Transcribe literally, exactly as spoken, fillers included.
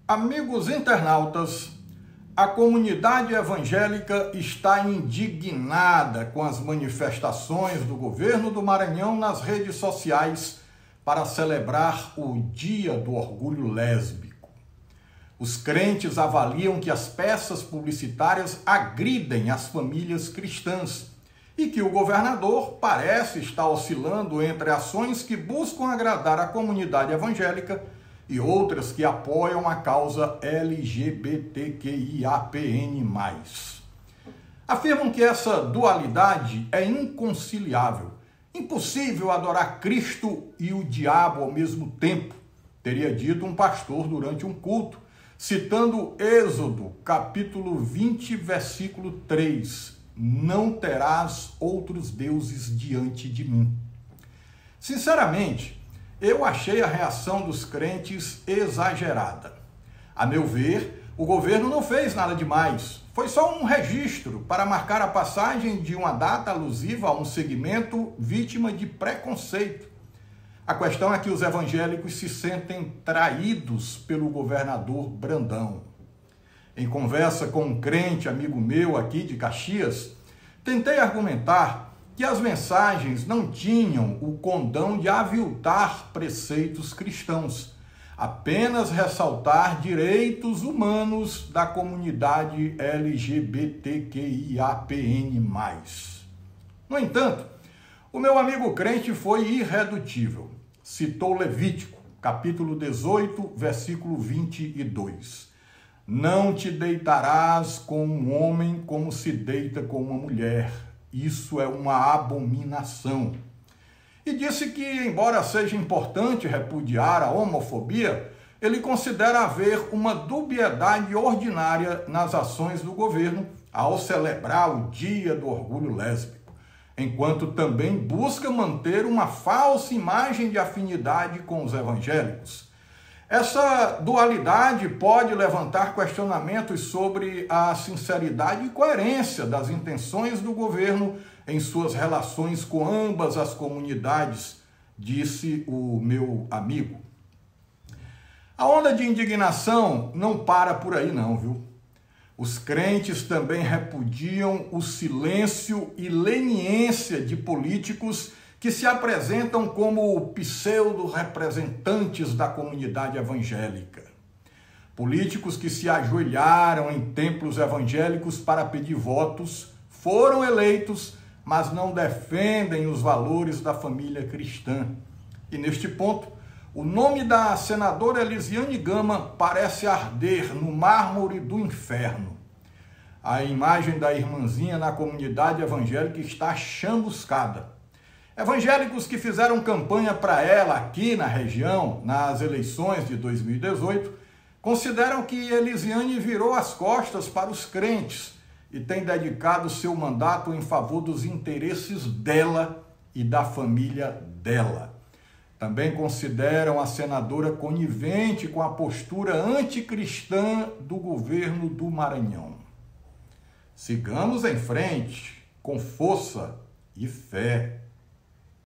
Amigos internautas, a comunidade evangélica está indignada com as manifestações do governo do Maranhão nas redes sociais para celebrar o Dia do Orgulho Lésbico. Os crentes avaliam que as peças publicitárias agridem as famílias cristãs e que o governador parece estar oscilando entre ações que buscam agradar a comunidade evangélica e outras que apoiam a causa L G B T Q I A P N mais. Afirmam que essa dualidade é inconciliável, impossível adorar Cristo e o diabo ao mesmo tempo, teria dito um pastor durante um culto, citando Êxodo, capítulo vinte, versículo três, não terás outros deuses diante de mim. Sinceramente, eu achei a reação dos crentes exagerada. A meu ver, o governo não fez nada demais. Foi só um registro para marcar a passagem de uma data alusiva a um segmento vítima de preconceito. A questão é que os evangélicos se sentem traídos pelo governador Brandão. Em conversa com um crente amigo meu aqui de Caxias, tentei argumentar que as mensagens não tinham o condão de aviltar preceitos cristãos, apenas ressaltar direitos humanos da comunidade L G B T Q I A P N mais. No entanto, o meu amigo crente foi irredutível. Citou Levítico, capítulo dezoito, versículo vinte e dois. Não te deitarás com um homem como se deita com uma mulher. Isso é uma abominação. E disse que, embora seja importante repudiar a homofobia, ele considera haver uma dubiedade ordinária nas ações do governo ao celebrar o Dia do Orgulho Lésbico, enquanto também busca manter uma falsa imagem de afinidade com os evangélicos. Essa dualidade pode levantar questionamentos sobre a sinceridade e coerência das intenções do governo em suas relações com ambas as comunidades, disse o meu amigo. A onda de indignação não para por aí não, viu? Os crentes também repudiam o silêncio e leniência de políticos que se apresentam como pseudo-representantes da comunidade evangélica. Políticos que se ajoelharam em templos evangélicos para pedir votos, foram eleitos, mas não defendem os valores da família cristã. E neste ponto, o nome da senadora Elisiane Gama parece arder no mármore do inferno. A imagem da irmãzinha na comunidade evangélica está chamuscada. Evangélicos que fizeram campanha para ela aqui na região, nas eleições de dois mil e dezoito, consideram que Elisiane virou as costas para os crentes e tem dedicado seu mandato em favor dos interesses dela e da família dela. Também consideram a senadora conivente com a postura anticristã do governo do Maranhão. Sigamos em frente, com força e fé.